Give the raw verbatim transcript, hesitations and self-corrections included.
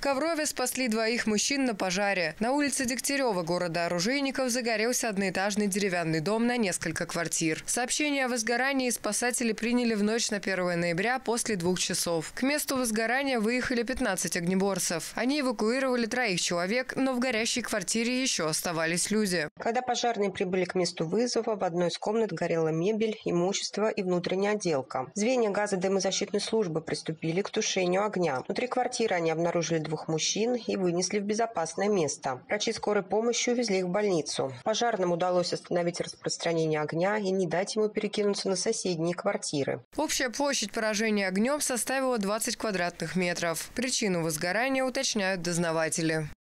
Коврове спасли двоих мужчин на пожаре. На улице Дегтярева города Оружейников загорелся одноэтажный деревянный дом на несколько квартир. Сообщение о возгорании спасатели приняли в ночь на первое ноября после двух часов. К месту возгорания выехали пятнадцать огнеборцев. Они эвакуировали троих человек, но в горящей квартире еще оставались люди. Когда пожарные прибыли к месту вызова, в одной из комнат горела мебель, имущество и внутренняя отделка. Звенья газодымозащитной службы приступили к тушению огня. Внутри квартиры они обнаружили двух мужчин и вынесли в безопасное место. Врачи скорой помощи увезли их в больницу. Пожарным удалось остановить распространение огня и не дать ему перекинуться на соседние квартиры. Общая площадь поражения огнем составила двадцать квадратных метров. Причину возгорания уточняют дознаватели.